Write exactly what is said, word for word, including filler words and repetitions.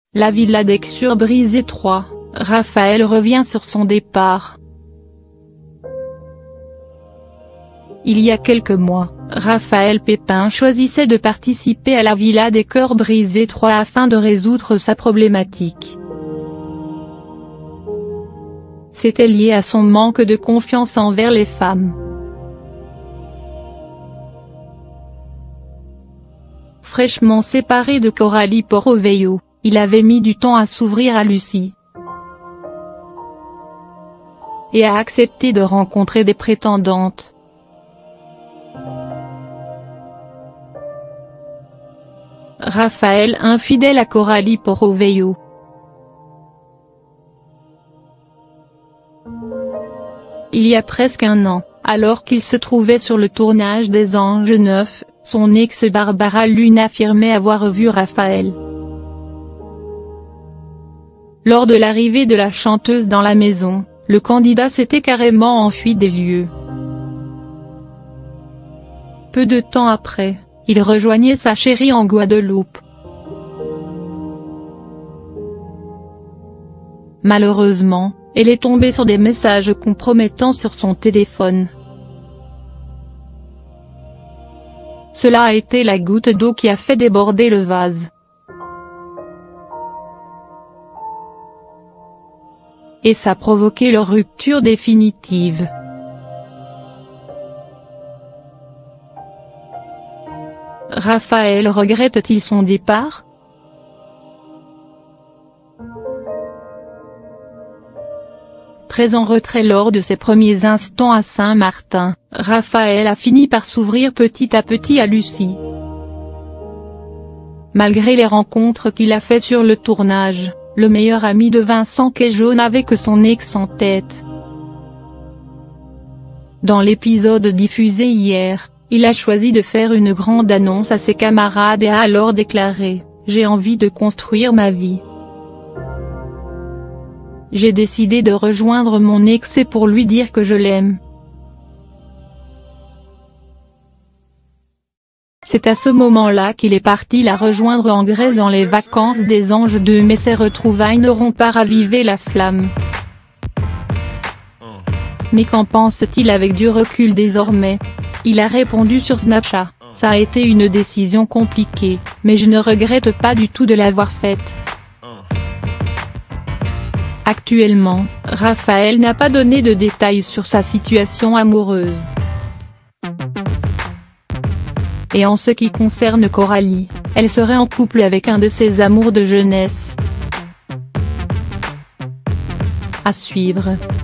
La villa d'Aix-sur-Brisée trois, Raphaël revient sur son départ. Il y a quelques mois, Raphaël Pépin choisissait de participer à la villa des Cœurs Brisés trois afin de résoudre sa problématique. C'était lié à son manque de confiance envers les femmes. Fraîchement séparé de Coralie Poroveio, il avait mis du temps à s'ouvrir à Lucie. Et a accepté de rencontrer des prétendantes. Raphaël infidèle à Coralie Poroveio. Il y a presque un an, alors qu'il se trouvait sur le tournage des Anges neuf, son ex Barbara Lune affirmait avoir vu Raphaël. Lors de l'arrivée de la chanteuse dans la maison, le candidat s'était carrément enfui des lieux. Peu de temps après, il rejoignait sa chérie en Guadeloupe. Malheureusement, elle est tombée sur des messages compromettants sur son téléphone. Cela a été la goutte d'eau qui a fait déborder le vase. Et ça a provoqué leur rupture définitive. Raphaël regrette-t-il son départ? Très en retrait lors de ses premiers instants à Saint-Martin, Raphaël a fini par s'ouvrir petit à petit à Lucie. Malgré les rencontres qu'il a faites sur le tournage, le meilleur ami de Vincent Queijo n'avait que son ex en tête. Dans l'épisode diffusé hier, il a choisi de faire une grande annonce à ses camarades et a alors déclaré « J'ai envie de construire ma vie. J'ai décidé de rejoindre mon ex et pour lui dire que je l'aime. » C'est à ce moment-là qu'il est parti la rejoindre en Grèce dans les vacances des Anges deux, mais ces retrouvailles n'auront pas ravivé la flamme. Mais qu'en pense-t-il avec du recul désormais? Il a répondu sur Snapchat, « Ça a été une décision compliquée, mais je ne regrette pas du tout de l'avoir faite. » Actuellement, Raphaël n'a pas donné de détails sur sa situation amoureuse. Et en ce qui concerne Coralie, elle serait en couple avec un de ses amours de jeunesse. À suivre.